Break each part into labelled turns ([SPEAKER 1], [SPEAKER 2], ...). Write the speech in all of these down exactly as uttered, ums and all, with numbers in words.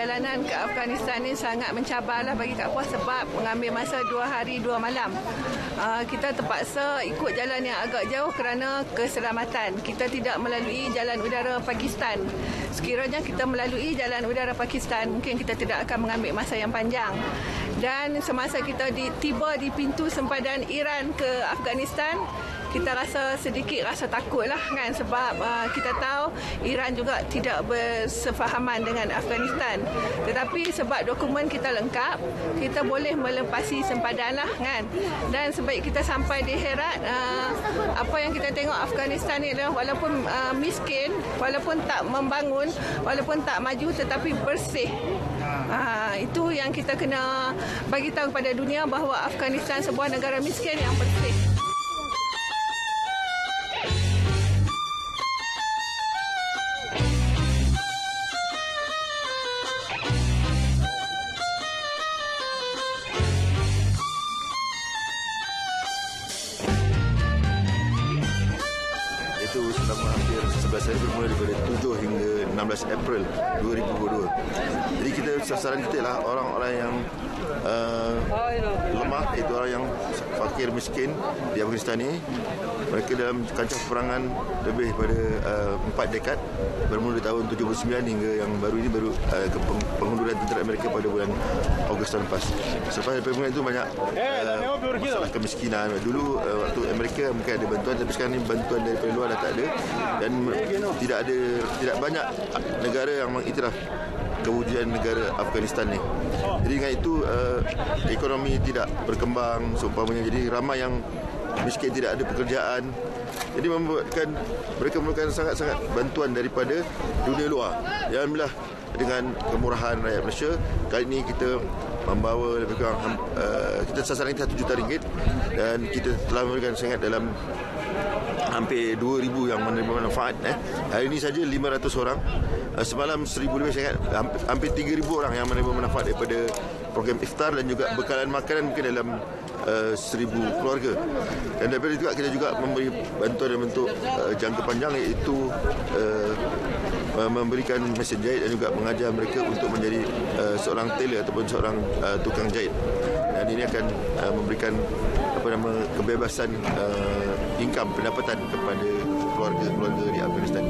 [SPEAKER 1] perjalanan ke Afghanistan ni sangat mencabarlah bagi Kak Puas sebab mengambil masa dua hari dua malam. Uh, kita terpaksa ikut jalan yang agak jauh kerana keselamatan. Kita tidak melalui jalan udara Pakistan. Sekiranya kita melalui jalan udara Pakistan, mungkin kita tidak akan mengambil masa yang panjang. Dan semasa kita di, tiba di pintu sempadan Iran ke Afghanistan, kita rasa sedikit rasa takut lah kan, sebab uh, kita tahu Iran juga tidak bersefahaman dengan Afghanistan. Tetapi sebab dokumen kita lengkap, kita boleh melepasi sempadan lah kan. Dan sebaik kita sampai di Herat, uh, apa yang kita tengok Afghanistan ni adalah walaupun uh, miskin, walaupun tak membangun, walaupun tak maju, tetapi bersih. Uh, itu yang kita kena bagi tahu kepada dunia bahawa Afghanistan sebuah negara miskin yang bersih.
[SPEAKER 2] Itu selama hampir sebelas hari bermula daripada tujuh hingga enam belas April dua ribu dua puluh dua. Jadi kita sasaran kita ialah orang-orang yang uh, lemah, iaitu orang yang fakir miskin di Afghanistan ini. Mereka dalam kancah peperangan lebih pada uh, empat dekad, bermula dari tahun tujuh puluh sembilan hingga yang baru ini baru uh, ke pengunduran tentera Amerika pada bulan Ogos tahun lepas. Selepas permulaan itu banyak uh, masalah kemiskinan. Dulu uh, waktu Amerika mungkin ada bantuan, tapi sekarang ini bantuan daripada luar dah tak ada, dan tidak ada tidak banyak negara yang mengiktiraf kewujudan negara Afghanistan ni. Jadi dengan itu uh, ekonomi tidak berkembang seumpamanya. Jadi ramai yang miskin, tidak ada pekerjaan. Jadi membuatkan mereka memerlukan sangat-sangat bantuan daripada dunia luar. Ya, alhamdulillah dengan kemurahan rakyat Malaysia, kali ini kita membawa lebih kurang uh, kita sasaran kita satu juta ringgit, dan kita telah memberikan sangat dalam hampir dua ribu yang menerima manfaat. Eh. Hari ini saja lima ratus orang. Uh, semalam seribu lebih, saya ingat hampir, hampir tiga ribu orang yang menerima manfaat daripada program iftar dan juga bekalan makanan mungkin dalam uh, seribu keluarga. Dan daripada itu juga kita juga memberi bantuan dalam bentuk uh, jangka panjang, iaitu uh, memberikan mesin jahit dan juga mengajar mereka untuk menjadi uh, seorang tailor ataupun seorang uh, tukang jahit. Dan ini akan uh, memberikan apa nama kebebasan uh, income, pendapatan kepada keluarga-keluarga di Afghanistan.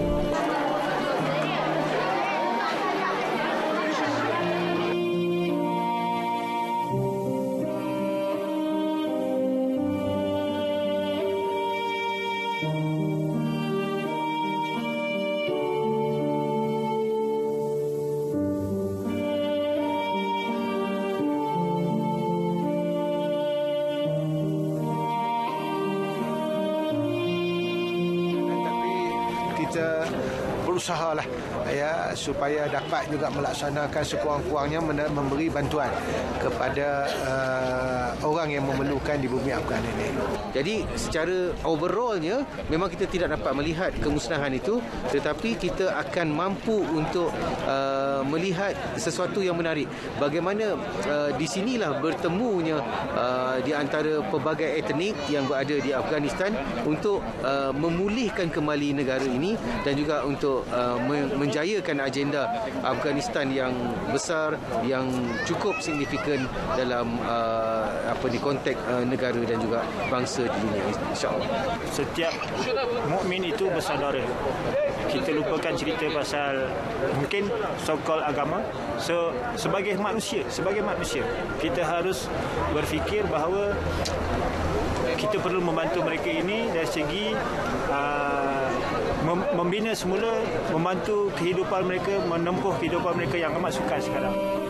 [SPEAKER 3] Kita berusahalah ya supaya dapat juga melaksanakan sekurang-kurangnya memberi bantuan kepada uh, orang yang memerlukan di bumi Afghan ini.
[SPEAKER 4] Jadi secara overallnya memang kita tidak dapat melihat kemusnahan itu, tetapi kita akan mampu untuk uh, melihat sesuatu yang menarik. Bagaimana uh, di sinilah bertemunya uh, di antara pelbagai etnik yang berada di Afghanistan untuk uh, memulihkan kembali negara ini dan juga untuk uh, menjayakan agenda Afghanistan yang besar, yang cukup signifikan dalam uh, apa di konteks uh, negara dan juga bangsa di dunia, insya-Allah.
[SPEAKER 5] Setiap mukmin itu bersaudara. Kita lupakan cerita pasal mungkin so-called agama. So sebagai manusia, sebagai manusia, kita harus berfikir bahawa kita perlu membantu mereka ini dari segi uh, membina semula, membantu kehidupan mereka, menempuh kehidupan mereka yang amat sukar sekarang.